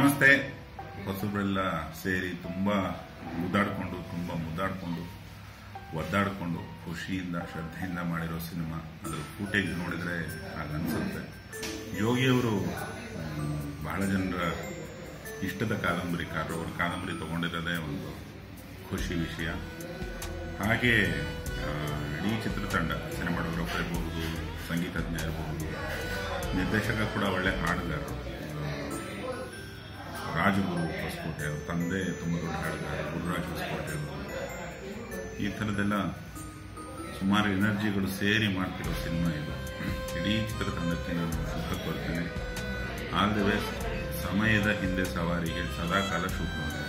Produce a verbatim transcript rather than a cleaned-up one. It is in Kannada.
ನಮಸ್ತೆ. ಹೊಸಬ್ರೆಲ್ಲ ಸೇರಿ ತುಂಬ ಮುದ್ದಾಡಿಕೊಂಡು ತುಂಬ ಮುದ್ದಾಡಿಕೊಂಡು ಒದ್ದಾಡಿಕೊಂಡು ಖುಷಿಯಿಂದ ಶ್ರದ್ಧೆಯಿಂದ ಮಾಡಿರೋ ಸಿನಿಮಾ. ಅದರ ಫೂಟೇಜ್ ನೋಡಿದರೆ ಹಾಗನ್ಸುತ್ತೆ. ಯೋಗಿಯವರು ಬಹಳ ಜನರ ಇಷ್ಟದ ಕಾದಂಬರಿಕಾರರು. ಅವರು ಕಾದಂಬರಿ ತಗೊಂಡಿರೋದೇ ಒಂದು ಖುಷಿ ವಿಷಯ. ಹಾಗೆ ಇಡೀ ಚಿತ್ರತಂಡ, ಸಿನಿಮಾಟೋಗ್ರಫರ್ ಇರಬಹುದು, ಸಂಗೀತಜ್ಞ ಇರಬಹುದು, ನಿರ್ದೇಶಕ ಕೂಡ ಒಳ್ಳೆ ಹಾಡುಗಾರರು. ರಾಜಗುರು ಹೊಸಕೋಟೆ ಅವರು, ತಂದೆ ತುಂಬ ದೊಡ್ಡ ಹಾಡುಗಾರ ಗುರುರಾಜ್ ಹೊಸಕೋಟೆ ಅವರು. ಈ ಥರದ್ದೆಲ್ಲ ಸುಮಾರು ಎನರ್ಜಿಗಳು ಸೇರಿ ಮಾಡ್ತಿರೋ ಸಿನಿಮಾ ಇದು. ಇಡೀ ಚಿತ್ರತಂಡಕ್ಕೆ ನಾನು ಸುಖ ಕೋರ್ತೇನೆ. All the best. ಸಮಯದ ಹಿಂದೆ ಸವಾರಿಗೆ ಸದಾಕಾಲ ಶುಭ.